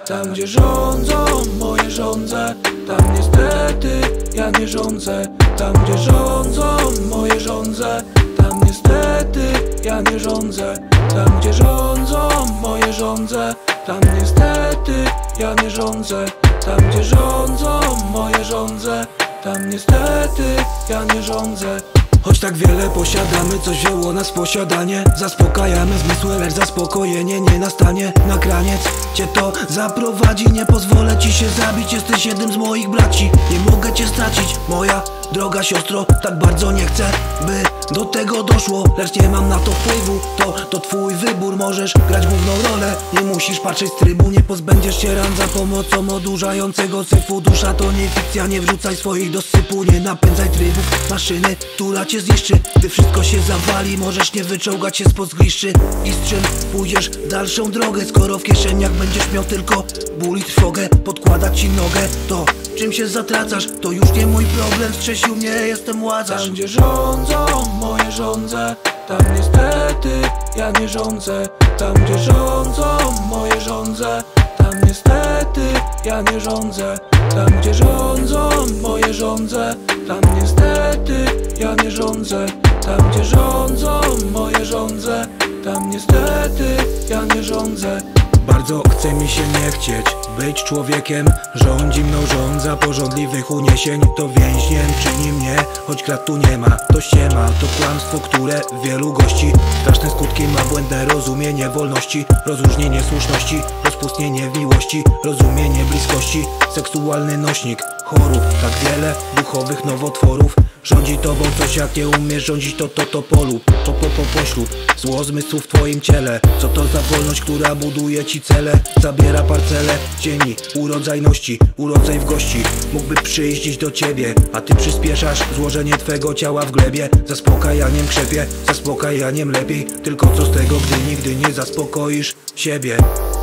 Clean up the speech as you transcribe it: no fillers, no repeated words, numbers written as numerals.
Tam gdzie rządzą moje żądze, tam niestety ja nie rządzę. Tam gdzie rządzą moje żądze, tam niestety ja nie rządzę. Tam gdzie rządzą moje żądze, tam niestety ja nie rządzę. Tam gdzie rządzą moje żądze, tam niestety ja nie rządzę. Choć tak wiele posiadamy, coś wzięło nas posiadanie. Zaspokajamy zmysły, lecz zaspokojenie nie nastanie. Na kraniec cię to zaprowadzi, nie pozwolę ci się zabić. Jesteś jednym z moich braci, nie mogę cię stracić. Moja droga siostro, tak bardzo nie chcę, by do tego doszło, lecz nie mam na to wpływu. To twój wybór, możesz grać główną rolę, nie musisz patrzeć z trybu. Nie pozbędziesz się ran za pomocą odurzającego syfu. Dusza to nie fikcja, nie wrzucaj swoich do sypu. Nie napędzaj trybów maszyny, która cię zniszczy. Gdy wszystko się zawali, możesz nie wyczołgać się spod zgliszczy. I z czym pójdziesz w dalszą drogę, skoro w kieszeniach będziesz miał tylko ból i trwogę? Podkładać ci nogę, to czym się zatracasz, to już nie mój problem. Strzesił mnie, jestem łazarz. Tam gdzie rządzą moje żądze, tam niestety ja nie rządzę. Tam gdzie rządzą moje żądze, tam niestety ja nie rządzę. Tam gdzie rządzą moje żądze, tam niestety ja nie rządzę. Tam gdzie rządzą moje żądze, tam niestety ja nie rządzę. Bardzo chce mi się nie chcieć być człowiekiem, rządzi mną rządza pożądliwych uniesień. To więźniem czyni mnie, choć krat tu nie ma. To ściema, to kłamstwo, które wielu gości. Straszne skutki ma błędne rozumienie wolności, rozróżnienie słuszności, rozpustnienie miłości, rozumienie bliskości. Seksualny nośnik chorób, tak wiele duchowych nowotworów. Rządzi tobą coś, jak nie umiesz rządzić, to polub, poślub. Zło zmysłu w twoim ciele, co to za wolność, która buduje ci cele? Zabiera parcele cieni, urodzajności, urodzaj w gości. Mógłby przyjść dziś do ciebie, a ty przyspieszasz złożenie twego ciała w glebie. Zaspokajaniem krzepie, zaspokajaniem lepiej. Tylko co z tego, gdy nigdy nie zaspokoisz siebie?